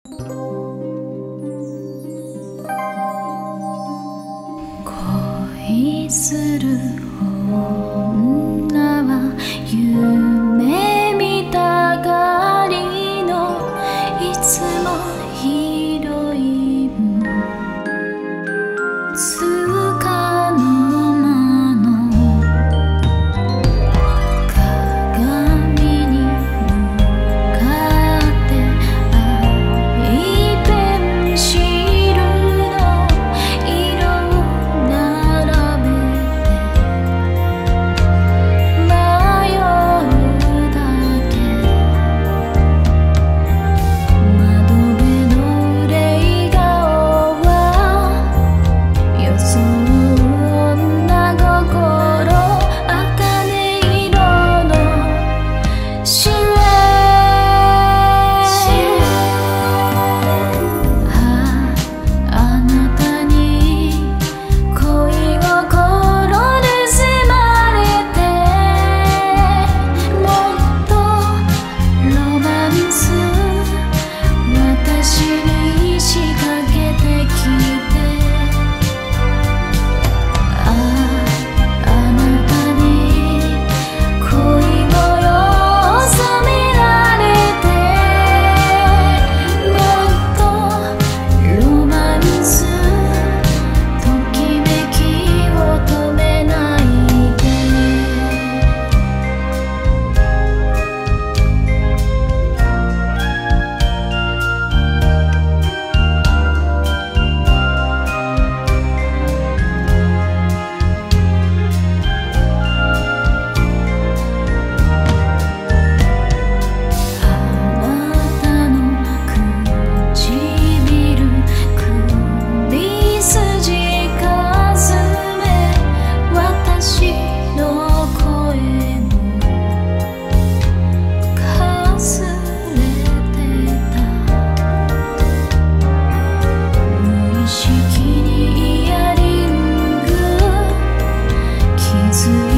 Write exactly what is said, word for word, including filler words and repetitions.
恋する女は夢見たがりのいつもヒロインつかの間の鏡に向かって愛ペンシルの色を並べ迷うだけ窓辺の憂顔は装う女心茜色のシルエットあなたに恋心盗まれてもっとロマンス私に仕掛けてきてああなたに恋模様染められてもっとロマンスときめきを止めないであなたの唇首筋かすめ私の声もかすれてた無意識にイヤリング気づ